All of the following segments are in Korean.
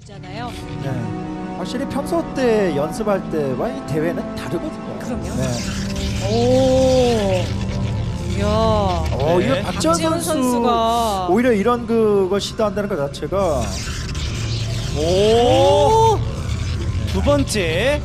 주잖아요. 네. 확실히 평소 때 연습할 때와 이 대회는 다르거든요. 그럼요. 네. 오. 이야. 이거 네. 박지원 박지원 선수 선수가 오히려 이런 그걸 시도한다는 것 자체가 오! 두 번째.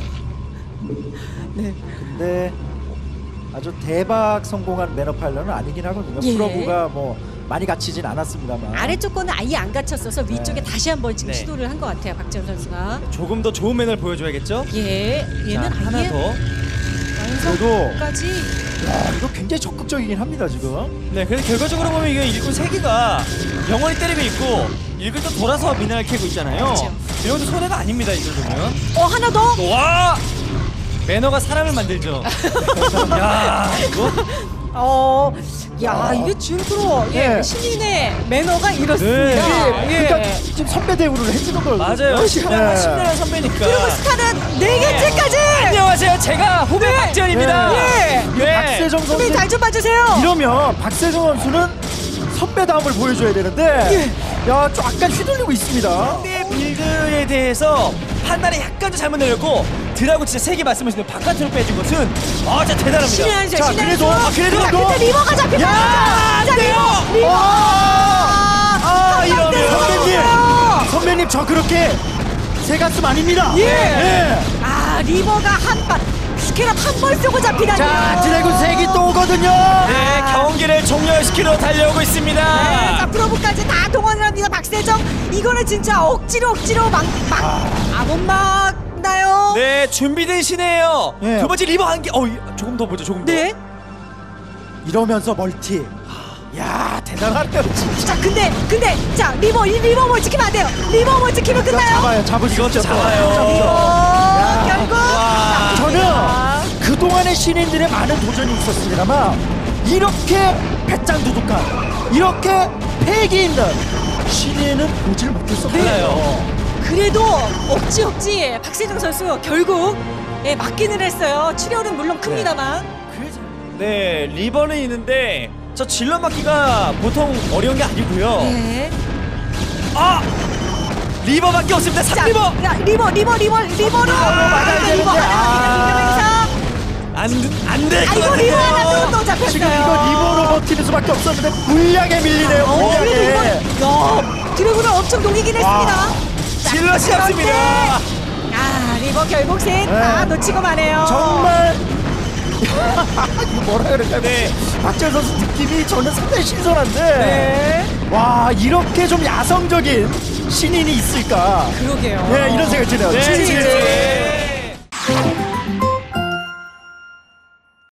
근데 아주 대박 성공한 매너 파일럿은 아니긴 하거든요. 예. 프로브가 뭐 많이 갇히진 않았습니다만. 아래쪽 거는 아예 안 갇혔어서 위쪽에 네. 다시 한번 지금 네. 시도를 한 것 같아요. 박지원 선수가. 조금 더 좋은 매너를 보여줘야겠죠? 예. 얘는 자, 하나 아예 더. 그래도 완성까지. 야, 이거 굉장히 적극적이긴 합니다 지금. 네, 그래서 결과적으로 보면 이게 일꾼 3개가 영원히 때리고 있고 일꾼 또 돌아서 미나를 캐고 있잖아요. 그렇죠. 이런 것도 손해가 아닙니다, 이 정도면. 하나 더. 와! 매너가 사람을 만들죠. 야, 이거? 야, 이게 지금 프로 네. 신인의 매너가 이렇습니다. 네. 그러니까 지금 선배 대우를 해주는 거예요. 맞아요. 10년 선배니까. 그리고 스타는 4개째까지. 안녕하세요. 제가 후배 박지원입니다. 예. 네. 박세정 선수 선배 잘좀 봐주세요. 이러면 박세정 선수는 선배다움을 보여줘야 되는데 야, 좀 약간 휘둘리고 있습니다. 상대 빌드에 대해서 판단이 약간 더 잘못 내렸고 드라고 진짜 3개 말씀하신 바깥으로 빼준 것은 진짜 대단합니다. 신의 한 수, 자, 신의 한 그래도 수. 그래도 자, 근데 리버가 잡혔다. 야, 자, 리버. 이러면 선배님 저 그렇게 새 가슴 아닙니다. 예. 리버가 한 발, 스케럽 한 번 쓰고 잡히다니. 자, 드래곤 색이 또 오거든요. 네, 경기를 종료시키러 달려오고 있습니다. 자, 프로브까지 다 동원을 합니다. 박세정. 이거는 진짜 억지로 못 막나요? 네, 준비된 시네요. 예. 두 번째 리버 한 개. 조금 더 보죠, 조금 더. 네. 이러면서 멀티. 야, 대단하네요 진짜. 자, 근데 자, 리버 못 지키면 안 돼요. 리버 못 지키면 이거 끝나요. 잡아요. 잡을 수 이것도 있죠. 잡아요. 결국 와. 저는 그동안의 신인들의 많은 도전이 있었습니다만 이렇게 배짱두둑한 이렇게 패기 있는 신인은 보질 못했었거든요. 달라요. 그래도 억지 박세정 선수 결국 맞기는 했어요. 출혈은 물론 큽니다만. 네, 리버는 있는데 저 질러 맞기가 보통 어려운 게 아니고요. 네. 리버밖에 없습니다. 자, 3리버. 야, 리버로 맞아야 리버 되는데, 하나 안될 것 이거 리버 하나 같은데요. 또 잡혔어요. 지금 이거 리버로 버티는 수밖에 없었는데 물량에 밀리네요. 그래도 물량에. 이거 드래곤을 엄청 녹이긴 했습니다. 자, 질럿이 그런데 없습니다. 리버 결국 셋다 놓치고 마네요. 정말 이거 뭐라 그럴까요? 네. 박재현 선수 느낌이 저는 상당히 신선한데 네. 와, 이렇게 좀 야성적인 신인이 있을까? 그러게요. 네, 이런 생각이 드네요. 네, 진짜. 진짜.